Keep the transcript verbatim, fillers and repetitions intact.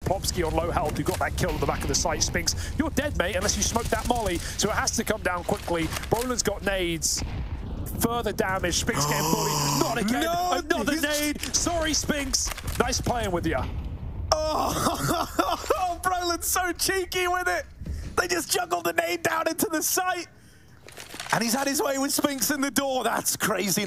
Popsky on low health, who got that kill at the back of the site. Spinks, you're dead, mate, unless you smoke that molly. So it has to come down quickly. Brolin's got nades. Further damage. Spinks getting bullied. Not again. No, Another he's... nade. Sorry, Spinks. Nice playing with you. Oh, Brolin's so cheeky with it. They just juggled the nade down into the site. And he's had his way with Spinks in the door. That's crazy.